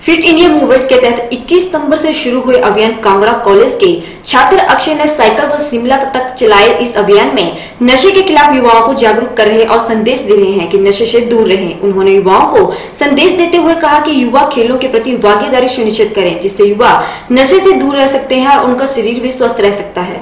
Fit India movement के तहत 21 सितंबर से शुरू हुए अभियान कांगड़ा कॉलेज के छात्र अक्षय ने साइकिल व शिमला तक चलाए। इस अभियान में नशे के खिलाफ युवाओं को जागरूक कर रहे और संदेश दे रहे हैं कि नशे से दूर रहें। उन्होंने युवाओं को संदेश देते हुए कहा कि युवा खेलों के प्रति भागीदारी सुनिश्चित करें, जिससे युवा नशे से दूर रह सकते हैं और उनका शरीर भी स्वस्थ रह सकता है।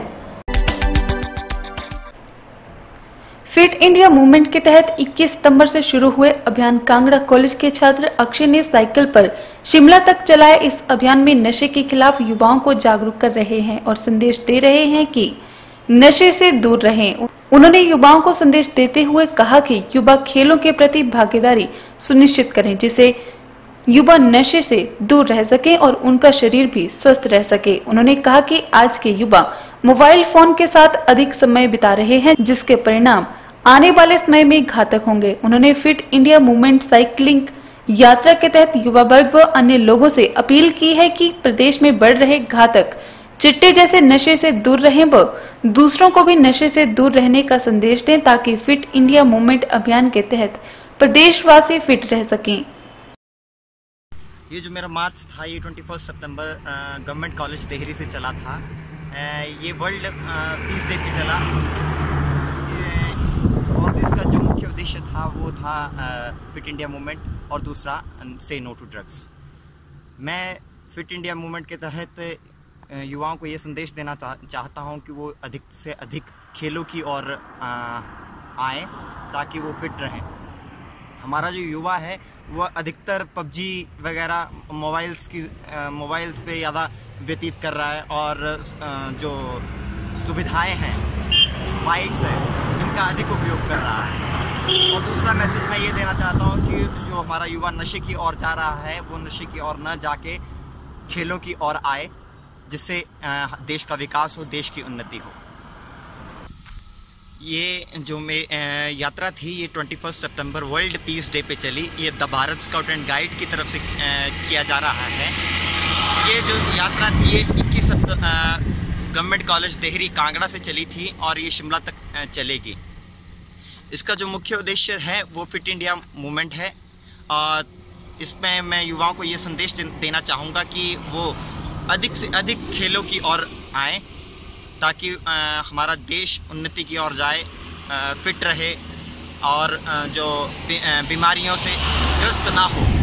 फिट इंडिया मूवमेंट के तहत 21 सितंबर से शुरू हुए अभियान कांगड़ा कॉलेज के छात्र अक्षय ने साइकिल पर शिमला तक चलाए। इस अभियान में नशे के खिलाफ युवाओं को जागरूक कर रहे हैं और संदेश दे रहे हैं कि नशे से दूर रहें। उन्होंने युवाओं को संदेश देते हुए कहा कि युवा खेलों के प्रति भागीदारी सुनिश्चित करें, जिससे युवा नशे से दूर रह सके और उनका शरीर भी स्वस्थ रह सके। उन्होंने कहा कि आज के युवा मोबाइल फोन के साथ अधिक समय बिता रहे हैं, जिसके परिणाम आने वाले समय में घातक होंगे। उन्होंने फिट इंडिया मूवमेंट साइकिलिंग यात्रा के तहत युवा वर्ग व अन्य लोगों से अपील की है कि प्रदेश में बढ़ रहे घातक चिट्टे जैसे नशे से दूर रहें व दूसरों को भी नशे से दूर रहने का संदेश दें, ताकि फिट इंडिया मूवमेंट अभियान के तहत प्रदेशवासी फिट रह सकें। ये जो मेरा मार्च था, ये 21 सितंबर गवर्नमेंट कॉलेज देहरी से चला था। ये वर्ल्ड पीस डे पे चला और इसका जो मुख्य उद्देश्य था वो था फिट इंडिया मूवमेंट और दूसरा से नो टू ड्रग्स। मैं फिट इंडिया मूवमेंट के तहत युवाओं को ये संदेश देना चाहता हूँ कि वो अधिक से अधिक खेलों की ओर आएँ ताकि वो फिट रहें। हमारा जो युवा है वो अधिकतर पबजी वगैरह मोबाइल्स पे ज़्यादा व्यतीत कर रहा है और जो सुविधाएं हैं, बाइक्स है, इनका अधिक उपयोग कर रहा है। और दूसरा मैसेज मैं ये देना चाहता हूँ कि जो हमारा युवा नशे की ओर जा रहा है वो नशे की ओर न जाके खेलों की ओर आए, जिससे देश का विकास हो, देश की उन्नति हो। ये जो यात्रा थी ये 21 सितंबर वर्ल्ड पीस डे पे चली। ये the Bharat scout and guide की तरफ से किया जा रहा है। ये जो यात्रा थी ये 21 गवर्नमेंट कॉलेज देहरी कांगड़ा से चली थी और ये शिमला तक चलेगी। इसका जो मुख्य उद्देश्य है वो फिट इंडिया मूवमेंट है और इसमें मैं युवाओं को ये संदेश देना चाहूँगा कि वो अधिक से अधिक खेलों की ओर आएँ ताकि हमारा देश उन्नति की ओर जाए, फिट रहे और जो बीमारियों से ग्रस्त ना हो।